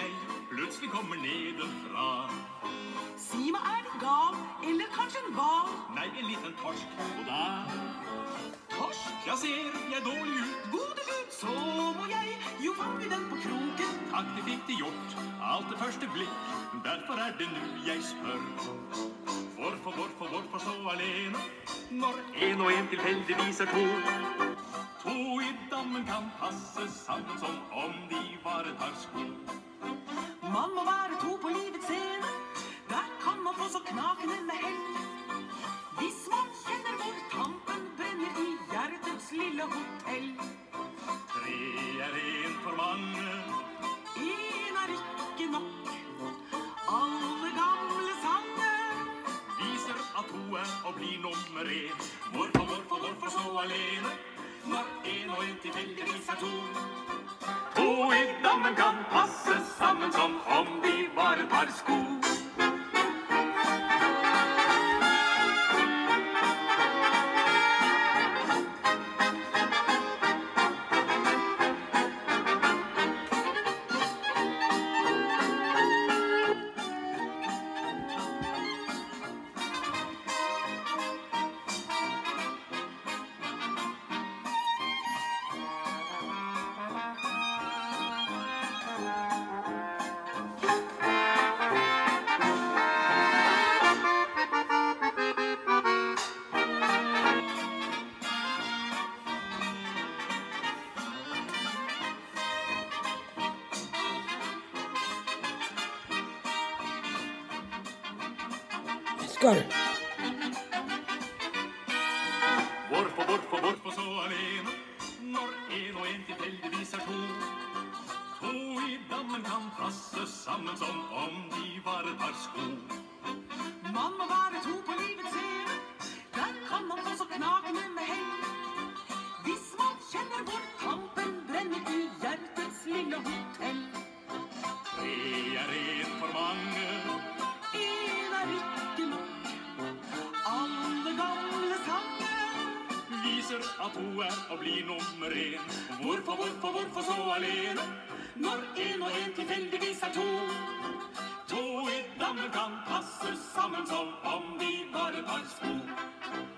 jeg plutselig kommer nedenfra. Si meg, er det gal, eller kanskje en hval? Nei, en liten torsk, og da Torsk? ja, ser jeg dårlig ut. Gode Gud, så må jeg jo fange den på kroken. Takk, det fikk de gjort, alt det første blikk. Derfor er det nu jeg spør. Hvorfor stå alene, når en og en tilfeldigvis er to? To i dammen kan passe sammen som om de var et par sko. Man må være to på livets scene, der kan man få så knakende med hell. Hvis man kjenner hvor tampen brenner i hjertets lille hotell. Tre er en for mange, En er ikke nok. Alle gamle sanger viser at to er å bli nummer en. Hvorfor stå alene, når en og en tilfeldigvis er to? To i dammen kan passe sammen som om de var et par sko. Skål! Hvorfor så alene, når en og en tilfeldigvis er to? To i dammen kan passe sammen som om de var et par sko. Man må være to på livets scene, der kan man få så knakende med hell. Hvis man kjenner hvor tampen brenner i hjertets lille hotell. Tre er en for mange, En er ikke nok. Alle gamle sanger viser at to er å bli nummer en. Hvorfor så alene, når en og en tilfeldigvis er to? To i dammen kan passe sammen som om de var et par sko.